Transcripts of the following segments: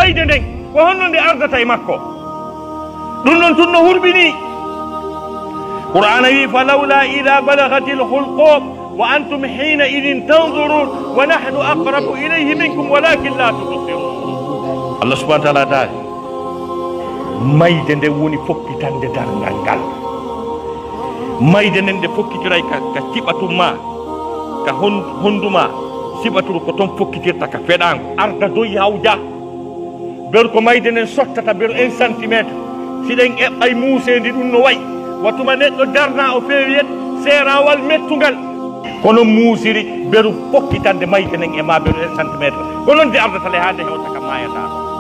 mayde nden ko honno nde ardata e makko ɗum noon tun no hurɓini qur'ana wi falawla ida balagati lhulqum wa antum hina idin tanzurun wa nahnu aqrabu ilayhi minkum walakin la tubsirun allah subahana taala daari mayde nde woni fokkitande darngal ngal mayde nden nde fokkitiray ka ciɓatum ma ka honduma siɓaturu ko toon fokkitirta ka feɗango arda doyi hawja beru ko mayde nden sottata beru 1 centimétre siɗen eɓɓay muusendi ɗum no wayi watuma neɗɗo darna o feewiyet seerawal mettugal kono muusiri beru fokkitande mayde nden e ma beru 1 centimétre ko noon de ardata le haade hewta ka mayata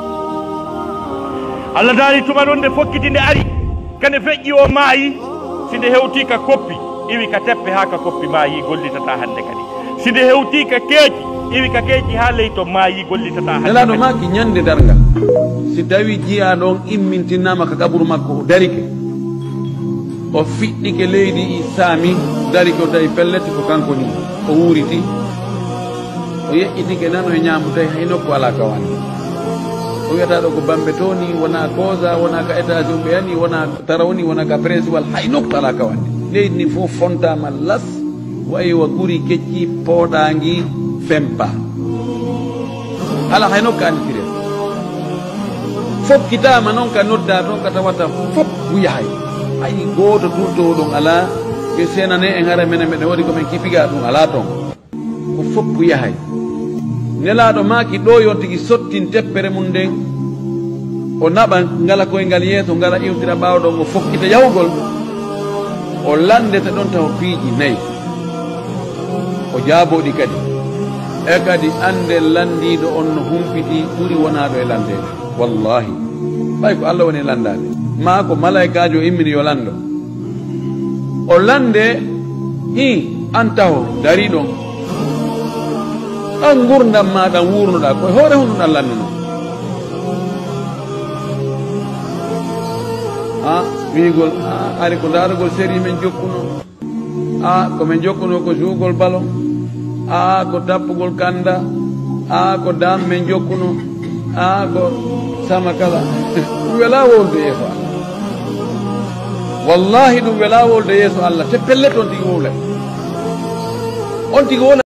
allah daari tuma ɗon nde fokkiti nde ari kane feƴƴi o maayi si nde hewti ka koppi iwi ka teppe ha ka koppi maayi gollitata hande kadi si nde hewti ka keeji iwi ka keeji ha ley to maayi gollitata hande nelaɗo maki ñande dargal si tawi jiya ɗon immintinnama ka kaburu makko o darike o fiɗɗike leydi saami darike o tawi pellete ko kanko ni o wuuriti o yeƴƴitike nano e ñaamu tawi hay nokku ala kawande o wiyata ɗo ko bambe to ni wona cosa wona ka étage o ɓeyani wona tarawni wona ka principal hay nokku ala kawande leydi ni fof fontama las wayi wa guri kecci pooɗangi fempa ala hay nokku anditire fokkitama noon ka nodda toon ka tawata fop yahay hay goto turtowo ɗum ala ɓe senane en hara mene meɗen waɗi komin kipiga ɗum ala toon ko foppu yahay nelaɗo maki ɗo yon tigui sottin teppere mum nden o naɓa ngala koyngal yeeso ngara iwtira ɓawɗon o fokkita yawgol o landete ɗon taw piiji 4 o jaaboɗi kadi e kadi ande landiɗo on no humpiti ɓuuri wonaɗo e landede wallahi ɓay ko allah woni landade ma ko malaikajo immini yo lando o lande hi an taho dari ɗon ɗan gurdam ma ɗan wurnoɗa koye hoore honnoɗan landuno wigol ari ko darugol série men jokkuno komin jokkuno ko jougol ballon ko tappugol kanda ko dam men jokkuno ko sama kala ɗum wela wolde yeeso allah wallahi ɗum wela wolde yeeso allah te pellet on tigi wowla on tigi wona